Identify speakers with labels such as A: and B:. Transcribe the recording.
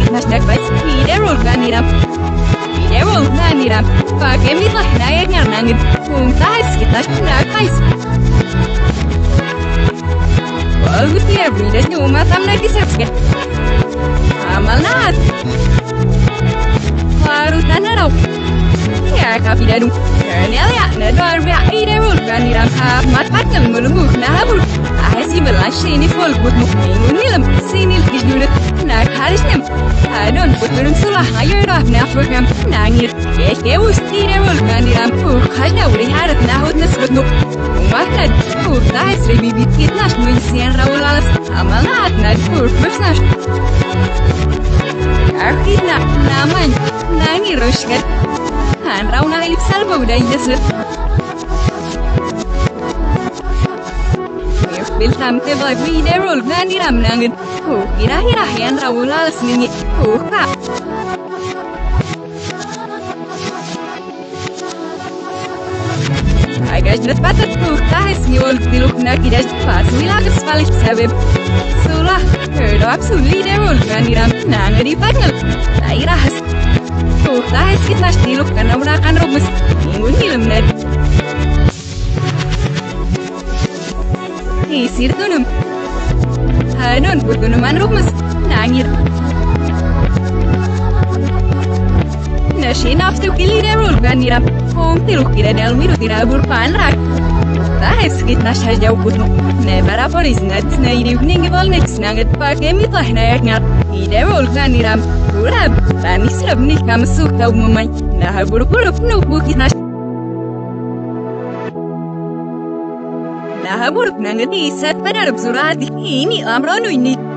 A: nasnak bas video ganiram video ganiram pakai mitlah naik nangit untas kita nakais bagus ya beda cuma tam lagi sakit amal nat baru tanah rau ya kapi dadu kenal ya nadar video ganiram mat patnam melunggu nahabur ahsi belashi ini full but nilam sinil gijurat nak harisnem adon putrum sulah ayo raf nafukam nangir ke usti rewol ganiram khajna uri harat nahud nasbutnu umatad dahis rebibit kitnash muisian raulalas amalat nadkur bersnash akhirnya naman nangir roshkat han rauna ilip salva udah jasut Biltam tebak video ganiram nangit kira-kira yang raulalas ningi kak Agak jelas patat tahis niwol diluk nakidas pas wilagas balik sebab sulah herdap suli dewol ganiram nangit di panel dairahas tahis kitnas diluk karena merakan robes minggu nilam nad isir tunum hanon putunuman robes nangir Nashi nafsu kili dewol ganiram tiluk kira dalmiru tirabur panrak tahis kitnas hajau putnu nebara polis nats na irivning volnex nanget pakai mitlah nayak ngat idewol ganiram urab tanis rabnih kamsuk tau memai nah buru-buru nubu kitnas nah buruk nanget isat pada surat ini amronu ini